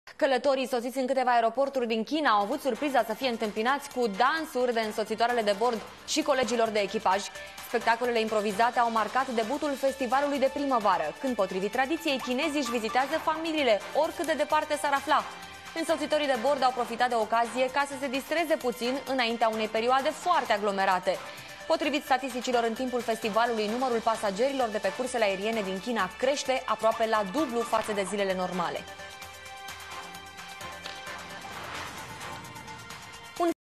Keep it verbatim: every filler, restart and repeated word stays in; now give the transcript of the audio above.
Călătorii sosiți în câteva aeroporturi din China au avut surpriza să fie întâmpinați cu dansuri de însoțitoarele de bord și colegilor de echipaj. Spectacolele improvizate au marcat debutul festivalului de primăvară, când, potrivit tradiției, chinezii își vizitează familiile, oricât de departe s-ar afla. Însoțitorii de bord au profitat de ocazie ca să se distreze puțin înaintea unei perioade foarte aglomerate. Potrivit statisticilor, în timpul festivalului, numărul pasagerilor de pe cursele aeriene din China crește aproape la dublu față de zilele normale.